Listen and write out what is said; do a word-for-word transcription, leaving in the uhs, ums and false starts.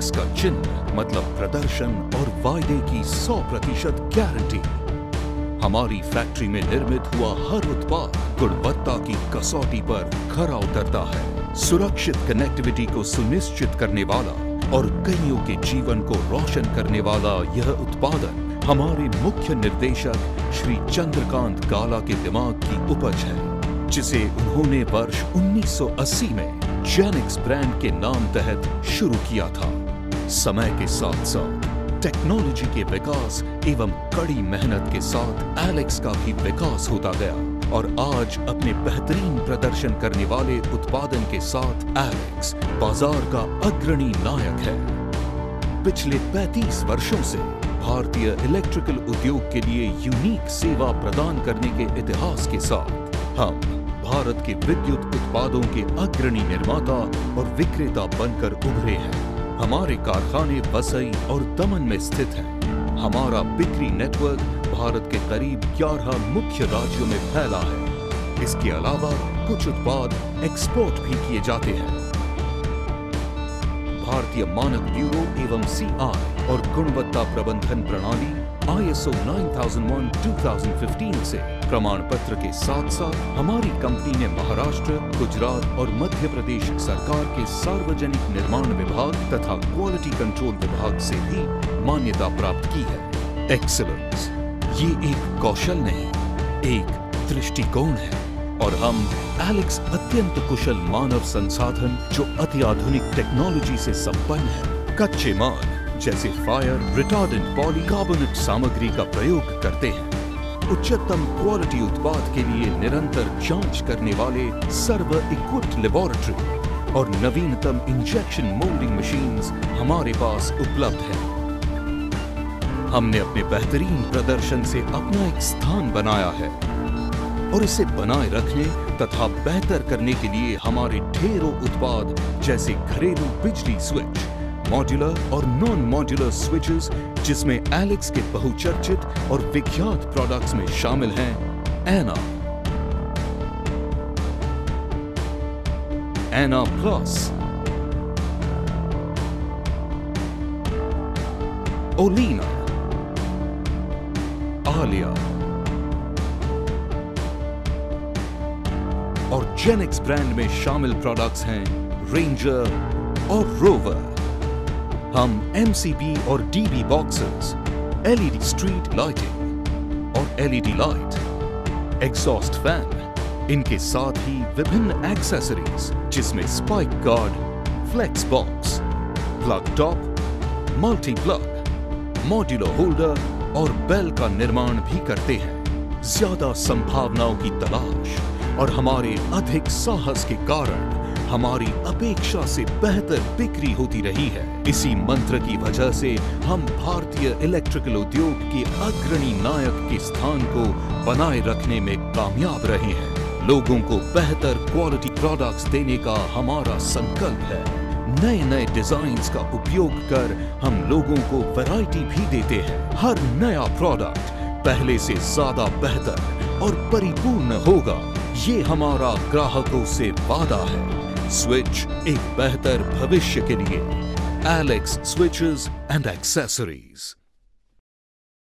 Alex का चिन्ह मतलब प्रदर्शन और वायदे की सौ प्रतिशत गारंटी। हमारी फैक्ट्री में निर्मित हुआ हर उत्पाद गुणवत्ता की कसौटी पर खरा उतरता है। सुरक्षित कनेक्टिविटी को सुनिश्चित करने वाला और कईयों के जीवन को रोशन करने वाला यह उत्पादन हमारे मुख्य निर्देशक श्री चंद्रकांत गाला के दिमाग की उपज है, जिसे उन्होंने वर्ष उन्नीस सौ अस्सी में जेनेक्स ब्रांड के नाम तहत शुरू किया था। समय के साथ साथ टेक्नोलॉजी के विकास एवं कड़ी मेहनत के साथ एलेक्स का भी विकास होता गया और आज अपने बेहतरीन प्रदर्शन करने वाले उत्पादन के साथ एलेक्स बाजार का अग्रणी नायक है। पिछले पैंतीस वर्षों से भारतीय इलेक्ट्रिकल उद्योग के लिए यूनिक सेवा प्रदान करने के इतिहास के साथ हम भारत के विद्युत उत्पादों के अग्रणी निर्माता और विक्रेता बनकर उभरे हैं। हमारे कारखाने वसई और दमन में स्थित हैं। हमारा बिक्री नेटवर्क भारत के करीब ग्यारह मुख्य राज्यों में फैला है। इसके अलावा कुछ उत्पाद एक्सपोर्ट भी किए जाते हैं। भारतीय मानक ब्यूरो एवं सी आई और गुणवत्ता प्रबंधन प्रणाली आई एस ओ नौ हज़ार एक दो हज़ार पंद्रह से प्रमाण पत्र के साथ साथ हमारी कंपनी ने महाराष्ट्र, गुजरात और मध्य प्रदेश सरकार के सार्वजनिक निर्माण विभाग तथा क्वालिटी कंट्रोल विभाग से भी मान्यता प्राप्त की है। एक्सीलेंस ये एक कौशल नहीं, एक दृष्टिकोण है और हम एलेक्स अत्यंत कुशल मानव संसाधन जो अत्याधुनिक टेक्नोलॉजी से संपन्न है, कच्चे माल जैसे फायर रिटार्डेंट पॉलीकार्बोनेट सामग्री का प्रयोग करते हैं। उच्चतम क्वालिटी उत्पाद के लिए निरंतर जांच करने वाले सर्व इक्विप्ड लेबोरेटरी और नवीनतम इंजेक्शन मोल्डिंग मशीन्स हमारे पास उपलब्ध हैं। हमने अपने बेहतरीन प्रदर्शन से अपना एक स्थान बनाया है और इसे बनाए रखने तथा बेहतर करने के लिए हमारे ढेरों उत्पाद जैसे घरेलू बिजली स्विच, मॉड्यूलर और नॉन मॉड्यूलर स्विचेस जिसमें एलेक्स के बहुचर्चित और विख्यात प्रोडक्ट्स में शामिल हैं एना, एना प्लस, ओलिना, आलिया और जेनेक्स ब्रांड में शामिल प्रोडक्ट्स हैं रेंजर और रोवर। हम एम सी बी और D B boxes, L E D street lighting और L E D light, exhaust fan, इनके साथ ही विभिन्न एक्सेसरीज जिसमें spike guard, flex box, plug top, multi plug, modular holder और बेल का निर्माण भी करते हैं। ज्यादा संभावनाओं की तलाश और हमारे अधिक साहस के कारण हमारी अपेक्षा से बेहतर बिक्री होती रही है। इसी मंत्र की वजह से हम भारतीय इलेक्ट्रिकल उद्योग के अग्रणी नायक के स्थान को बनाए रखने में कामयाब रहे हैं। लोगों को बेहतर क्वालिटी प्रोडक्ट्स देने का हमारा संकल्प है। नए नए डिजाइन्स का उपयोग कर हम लोगों को वैरायटी भी देते हैं। हर नया प्रोडक्ट पहले से ज्यादा बेहतर और परिपूर्ण होगा, ये हमारा ग्राहकों से वादा है। स्विच एक बेहतर भविष्य के लिए। Alex switches and accessories.